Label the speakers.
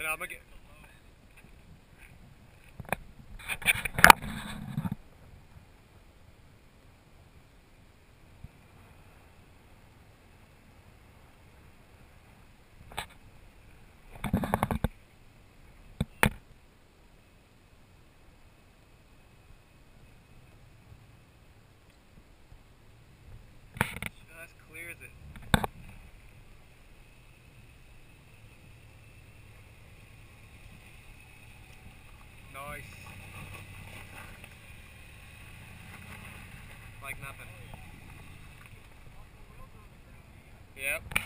Speaker 1: I'm gonna get. Just clears it. Nice. Like nothing. Yep.